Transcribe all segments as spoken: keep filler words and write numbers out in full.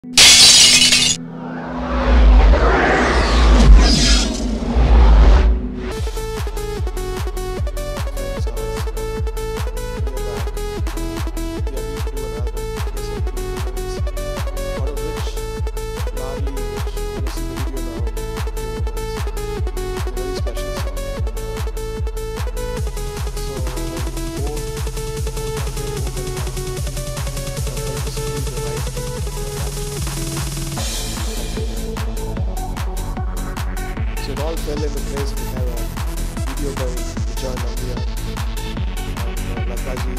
So it all fell into place. We have a video by Vijay Navia and uh, Lakaji.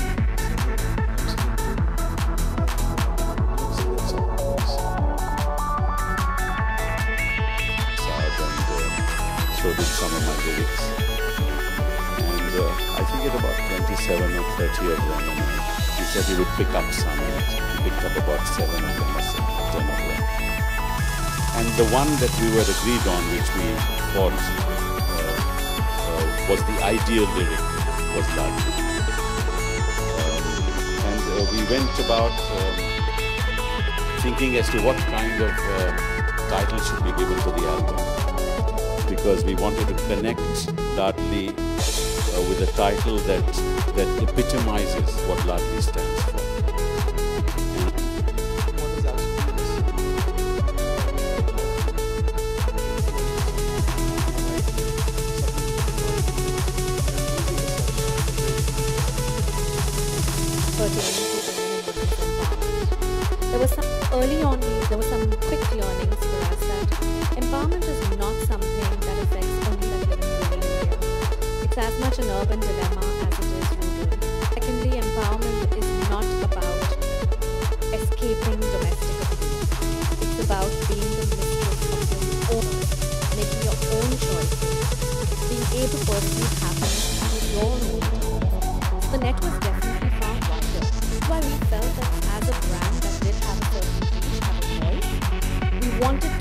So did some of my lyrics. And uh, I think at about twenty-seven or thirty of them, and he said he would pick up some, and he picked up about seven of them or ten of them. And the one that we were agreed on, which we thought uh, uh, was the ideal lyric, was Love. Um, and uh, we went about um, thinking as to what kind of uh, title should be given to the album, because we wanted to connect Ladli uh, with a title that that epitomizes what Ladli stands for. There was some early on, there were some quick learnings for us that empowerment is not something that affects only the living rural area. It's as much an urban dilemma as it is rural. Secondly, empowerment is not about escaping domestic abuse. It's about being the mistress of your own, making your own choices, being able to pursue happiness through your own terms. The net was definitely far wider. That's why we felt that as a brand that did have a certain reach, have a voice, we wanted